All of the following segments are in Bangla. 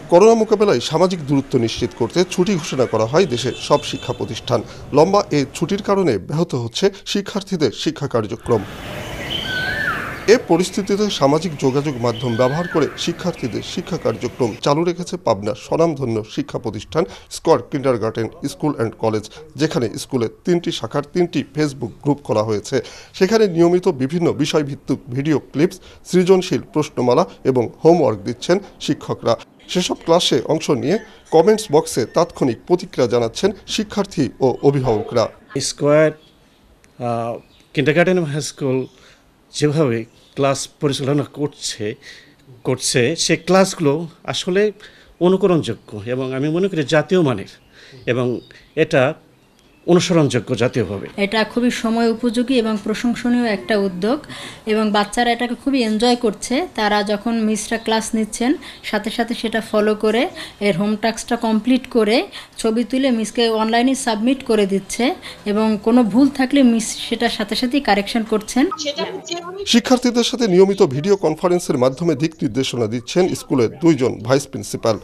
করোনা মোকাবেলায় সামাজিক দূরত্ব নিশ্চিত করতে ছুটি ঘোষণা করা হয় দেশের সব শিক্ষা প্রতিষ্ঠান। লম্বা এই ছুটির কারণে ব্যাহত হচ্ছে শিক্ষার্থীদের শিক্ষা কার্যক্রম। এ পরিস্থিতিতে সামাজিক যোগাযোগ মাধ্যম ব্যবহার করে শিক্ষার্থীদের শিক্ষা কার্যক্রম চালু রেখেছে পাবনার স্বনামধন্য শিক্ষা প্রতিষ্ঠান square kindergarten school and college, যেখানে স্কুলের 3টি শাখার 3টি ফেসবুক গ্রুপ খোলা হয়েছে। সেখানে নিয়মিত বিভিন্ন বিষয়ভিত্তিক ভিডিও ক্লিপস, সৃজনশীল প্রশ্নমালা এবং হোমওয়ার্ক দিচ্ছেন শিক্ষকরা। সেসব ক্লাসে অংশ নিয়ে কমেন্টস বক্সে তাৎক্ষণিক প্রতিক্রিয়া জানাচ্ছেন শিক্ষার্থী ও অভিভাবকরা। স্কয়ার কিন্ডারগার্টেন হাই স্কুল যেভাবে ক্লাস পরিচালনা করছে সে ক্লাসগুলো আসলে অনুকরণযোগ্য এবং আমি মনে করি জাতীয় মানের, এবং এটা অনুসরণযোগ্য জাতীয়ভাবে। এটা খুবই সময় উপযোগী এবং প্রশংসনীয় একটা উদ্যোগ, এবং বাচ্চারা এটাকে খুবই এনজয় করছে। তারা যখন মিসরা ক্লাস নিচ্ছেন সাথে সাথে সেটা ফলো করে এর হোম টাস্কটা কমপ্লিট করে ছবি তুলে মিসকে অনলাইনে সাবমিট করে দিচ্ছে, এবং কোনো ভুল থাকলে মিস সেটার সাথে সাথেই কারেকশন করছেন। শিক্ষার্থীদের সাথে নিয়মিত ভিডিও কনফারেন্সের মাধ্যমে দিক নির্দেশনা দিচ্ছেন স্কুলের 2 জন ভাইস প্রিন্সিপাল।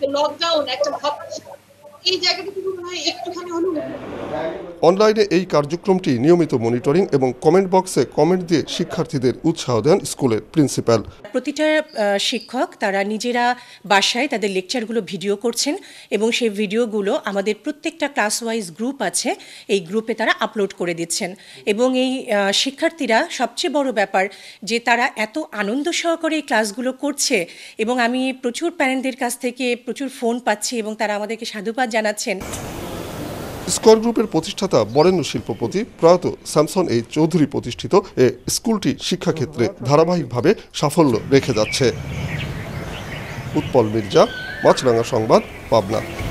অনলাইনে এই কার্যক্রমটি নিয়মিত মনিটরিং এবং কমেন্ট বক্সে কমেন্ট দিয়ে শিক্ষার্থীদের উৎসাহ দেন স্কুলের প্রিন্সিপাল। প্রতিটা শিক্ষক তারা নিজেরা বাসায় তাদের লেকচারগুলো ভিডিও করছেন, এবং সেই ভিডিওগুলো আমাদের প্রত্যেকটা ক্লাস ওয়াইজ গ্রুপ আছে, এই গ্রুপে তারা আপলোড করে দিচ্ছেন। এবং এই শিক্ষার্থীরা সবচেয়ে বড় ব্যাপার যে তারা এত আনন্দ সহকারে এই ক্লাসগুলো করছে, এবং আমি প্রচুর প্যারেন্টদের কাছ থেকে প্রচুর ফোন পাচ্ছি এবং তারা আমাদেরকে সাধুবাদ জানাচ্ছেন। স্কয়ার গ্রুপের প্রতিষ্ঠাতা বরেণ্য শিল্পপতি প্রয়াত স্যামসন এই চৌধুরী প্রতিষ্ঠিত এ স্কুলটি শিক্ষাক্ষেত্রে ধারাবাহিকভাবে সাফল্য রেখে যাচ্ছে। উৎপল মির্জা, মাছরাঙা সংবাদ, পাবনা।